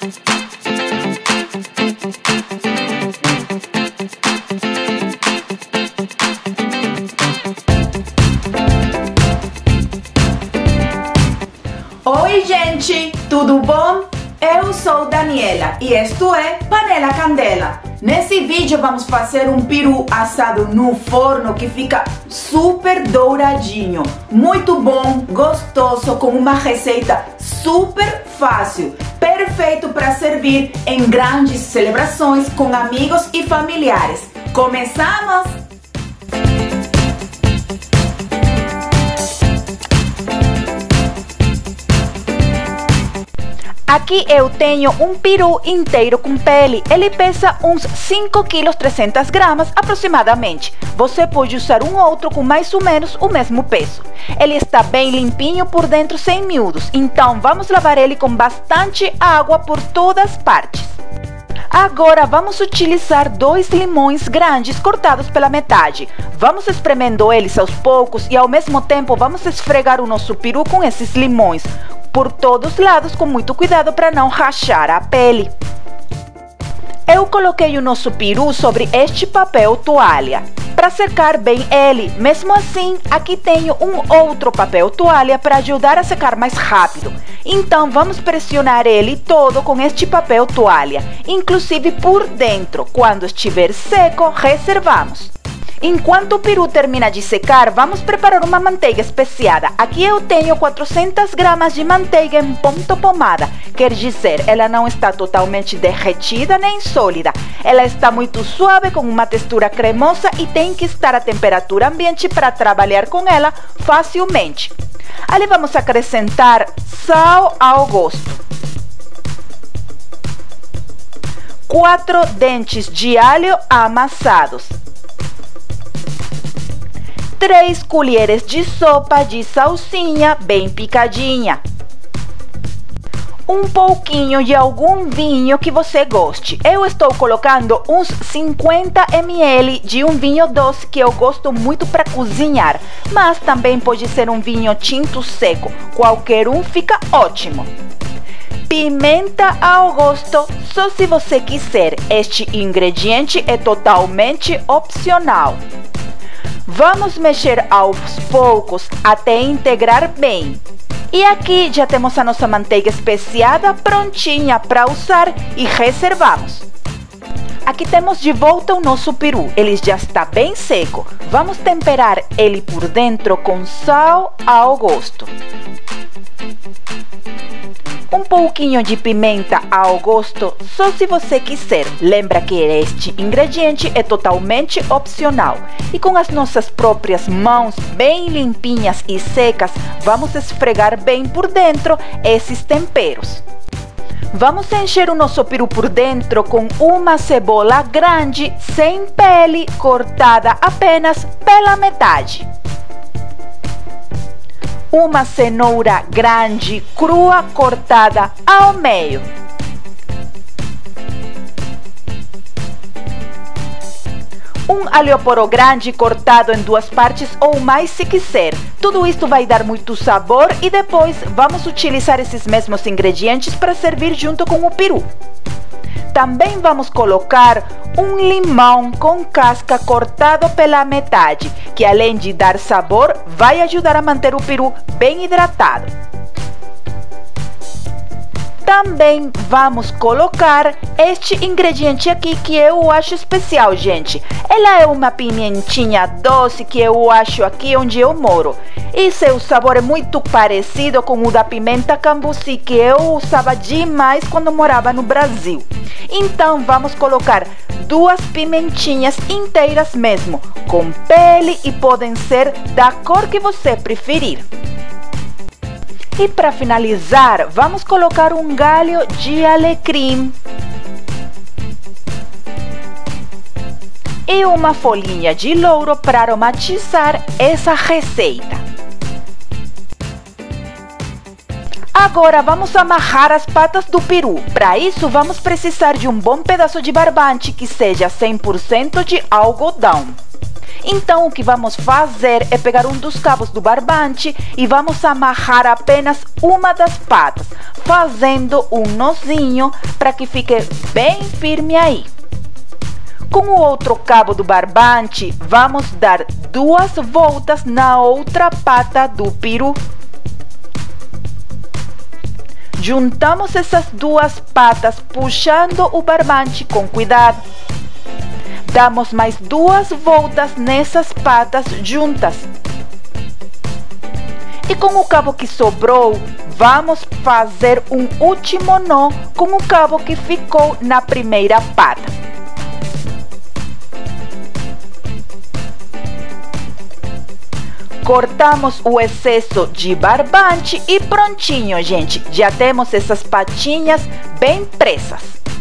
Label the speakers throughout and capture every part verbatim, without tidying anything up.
Speaker 1: Oi gente, tudo bom? Eu sou Daniela e isto é Panela Candela. Nesse vídeo vamos fazer um peru assado no forno que fica super douradinho. Muito bom, gostoso, com uma receita super fácil. Perfeito para servir em grandes celebrações com amigos e familiares. Começamos!
Speaker 2: Aqui eu tenho um peru inteiro com pele. Ele pesa uns cinco quilos trezentos gramas aproximadamente. Você pode usar um outro com mais ou menos o mesmo peso. Ele está bem limpinho por dentro, sem miúdos. Então vamos lavar ele com bastante água por todas as partes. Agora vamos utilizar dois limões grandes cortados pela metade. Vamos espremendo eles aos poucos e ao mesmo tempo vamos esfregar o nosso peru com esses limões por todos os lados, com muito cuidado para não rachar a pele. Eu coloquei o nosso peru sobre este papel toalha para secar bem ele. Mesmo assim, aqui tenho um outro papel toalha para ajudar a secar mais rápido. Então vamos pressionar ele todo com este papel toalha, inclusive por dentro. Quando estiver seco, reservamos. Enquanto o peru termina de secar, vamos preparar uma manteiga especiada. Aqui eu tenho quatrocentas gramas de manteiga em ponto pomada. Quer dizer, ela não está totalmente derretida nem sólida. Ela está muito suave, com uma textura cremosa e tem que estar a temperatura ambiente para trabalhar com ela facilmente. Ali vamos acrescentar sal ao gosto. Quatro dentes de alho amassados. três colheres de sopa de salsinha bem picadinha. Um pouquinho de algum vinho que você goste. Eu estou colocando uns cinquenta mililitros de um vinho doce que eu gosto muito para cozinhar, mas também pode ser um vinho tinto seco. Qualquer um fica ótimo. Pimenta ao gosto, só se você quiser. Este ingrediente é totalmente opcional. Vamos mexer aos poucos até integrar bem. E aqui já temos a nossa manteiga especiada prontinha para usar e reservamos. Aqui temos de volta o nosso peru. Ele já está bem seco. Vamos temperar ele por dentro com sal ao gosto. Um pouquinho de pimenta ao gosto, só se você quiser. Lembra que este ingrediente é totalmente opcional. E com as nossas próprias mãos bem limpinhas e secas, vamos esfregar bem por dentro esses temperos. Vamos encher o nosso peru por dentro com uma cebola grande, sem pele, cortada apenas pela metade. Uma cenoura grande, crua, cortada ao meio. Um alho poró grande cortado em duas partes ou mais se quiser. Tudo isso vai dar muito sabor e depois vamos utilizar esses mesmos ingredientes para servir junto com o peru. Também vamos colocar um limão com casca cortado pela metade, que além de dar sabor, vai ajudar a manter o peru bem hidratado. Também vamos colocar este ingrediente aqui que eu acho especial, gente. Ela é uma pimentinha doce que eu acho aqui onde eu moro. E seu sabor é muito parecido com o da pimenta cambuci que eu usava demais quando morava no Brasil. Então vamos colocar duas pimentinhas inteiras mesmo, com pele, e podem ser da cor que você preferir. E para finalizar, vamos colocar um galho de alecrim e uma folhinha de louro para aromatizar essa receita. Agora vamos amarrar as patas do peru. Para isso vamos precisar de um bom pedaço de barbante que seja cem por cento de algodão. Então o que vamos fazer é pegar um dos cabos do barbante e vamos amarrar apenas uma das patas, fazendo um nozinho para que fique bem firme aí. Com o outro cabo do barbante, vamos dar duas voltas na outra pata do peru. Juntamos essas duas patas puxando o barbante com cuidado. Damos mais duas voltas nessas patas juntas. E com o cabo que sobrou, vamos fazer um último nó com o cabo que ficou na primeira pata. Cortamos o excesso de barbante e prontinho, gente. Já temos essas patinhas bem presas.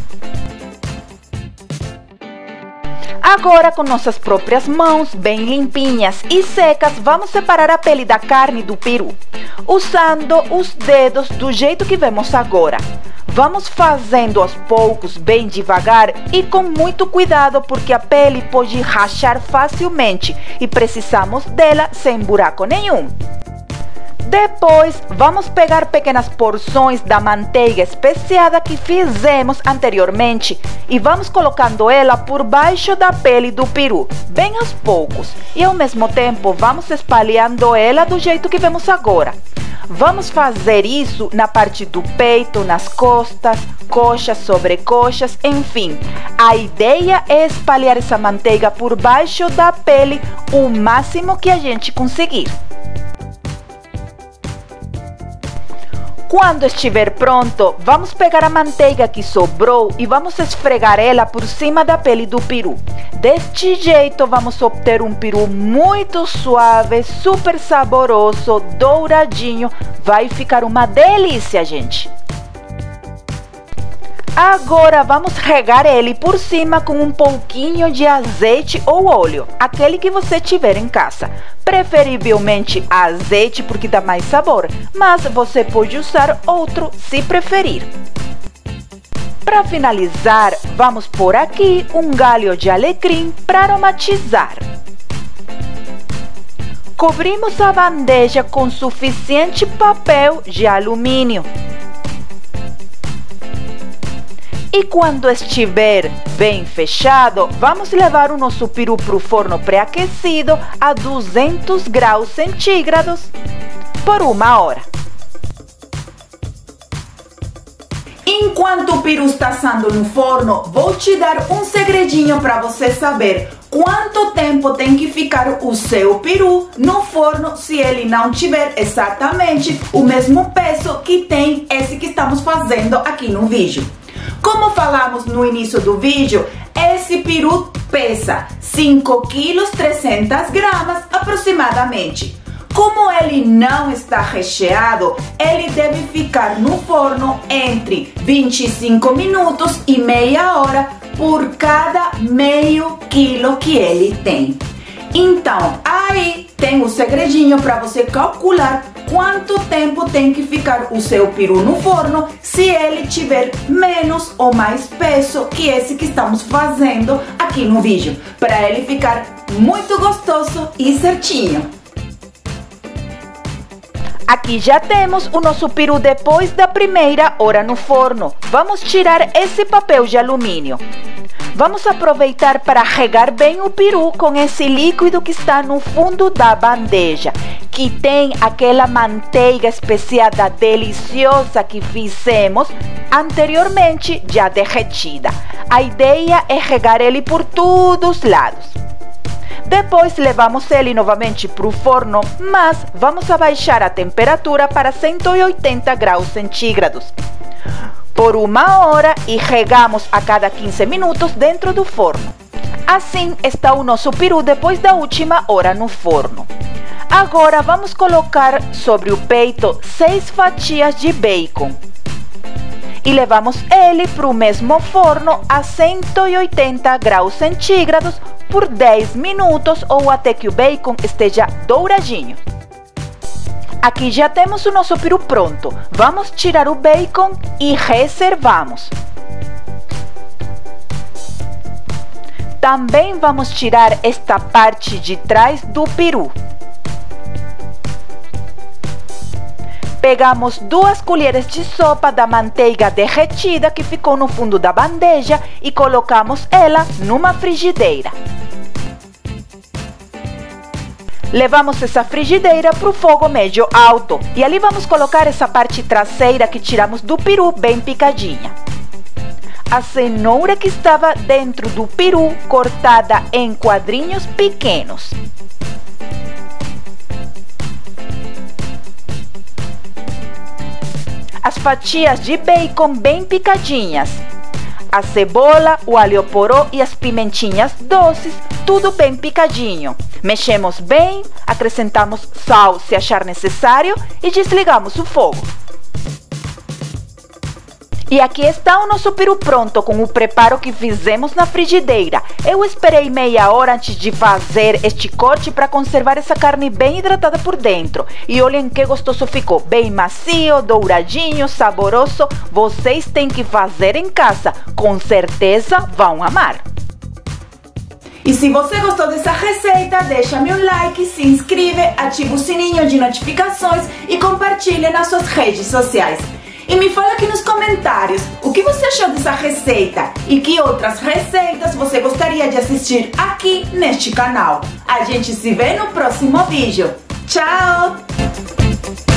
Speaker 2: Agora, com nossas próprias mãos bem limpinhas e secas, vamos separar a pele da carne do peru, usando os dedos do jeito que vemos agora. Vamos fazendo aos poucos, bem devagar e com muito cuidado, porque a pele pode rachar facilmente e precisamos dela sem buraco nenhum. Depois, vamos pegar pequenas porções da manteiga especiada que fizemos anteriormente e vamos colocando ela por baixo da pele do peru, bem aos poucos. E ao mesmo tempo, vamos espalhando ela do jeito que vemos agora. Vamos fazer isso na parte do peito, nas costas, coxas, sobrecoxas, enfim. A ideia é espalhar essa manteiga por baixo da pele o máximo que a gente conseguir. Quando estiver pronto, vamos pegar a manteiga que sobrou e vamos esfregar ela por cima da pele do peru. Deste jeito, vamos obter um peru muito suave, super saboroso, douradinho. Vai ficar uma delícia, gente! Agora vamos regar ele por cima com um pouquinho de azeite ou óleo, aquele que você tiver em casa. Preferivelmente azeite, porque dá mais sabor, mas você pode usar outro se preferir. Para finalizar, vamos pôr aqui um galho de alecrim para aromatizar. Cobrimos a bandeja com suficiente papel de alumínio. E quando estiver bem fechado, vamos levar o nosso peru para o forno pré-aquecido a duzentos graus centígrados por uma hora.
Speaker 1: Enquanto o peru está assando no forno, vou te dar um segredinho para você saber quanto tempo tem que ficar o seu peru no forno se ele não tiver exatamente o mesmo peso que tem esse que estamos fazendo aqui no vídeo. Como falamos no início do vídeo, esse peru pesa cinco quilos trezentas gramas aproximadamente. Como ele não está recheado, ele deve ficar no forno entre vinte e cinco minutos e meia hora por cada meio quilo que ele tem. Então, aí tem o segredinho para você calcular quanto tempo tem que ficar o seu peru no forno se ele tiver menos ou mais peso que esse que estamos fazendo aqui no vídeo, para ele ficar muito gostoso e certinho.
Speaker 2: Aqui já temos o nosso peru depois da primeira hora no forno. Vamos tirar esse papel de alumínio. Vamos aproveitar para regar bem o peru com esse líquido que está no fundo da bandeja, que tem aquela manteiga especiada deliciosa que fizemos anteriormente, já derretida. A ideia é regar ele por todos os lados. Depois levamos ele novamente para o forno, mas vamos abaixar a temperatura para cento e oitenta graus centígrados por uma hora e regamos a cada quinze minutos dentro do forno. Assim está o nosso peru depois da última hora no forno. Agora vamos colocar sobre o peito seis fatias de bacon e levamos ele para o mesmo forno a cento e oitenta graus centígrados por dez minutos ou até que o bacon esteja douradinho. Aqui já temos o nosso peru pronto. Vamos tirar o bacon e reservamos. Também vamos tirar esta parte de trás do peru. Pegamos duas colheres de sopa da manteiga derretida que ficou no fundo da bandeja e colocamos ela numa frigideira. Levamos essa frigideira para o fogo médio alto e ali vamos colocar essa parte traseira que tiramos do peru bem picadinha. A cenoura que estava dentro do peru cortada em quadrinhos pequenos. As fatias de bacon bem picadinhas. A cebola, o alho poró e as pimentinhas doces, tudo bem picadinho. Mexemos bem, acrescentamos sal se achar necessário e desligamos o fogo. E aqui está o nosso peru pronto com o preparo que fizemos na frigideira. Eu esperei meia hora antes de fazer este corte para conservar essa carne bem hidratada por dentro. E olhem que gostoso ficou, bem macio, douradinho, saboroso. Vocês têm que fazer em casa, com certeza vão amar.
Speaker 1: E se você gostou dessa receita, deixa-me um like, se inscreve, ativa o sininho de notificações e compartilha nas suas redes sociais. E me fala aqui nos comentários o que você achou dessa receita e que outras receitas você gostaria de assistir aqui neste canal. A gente se vê no próximo vídeo. Tchau!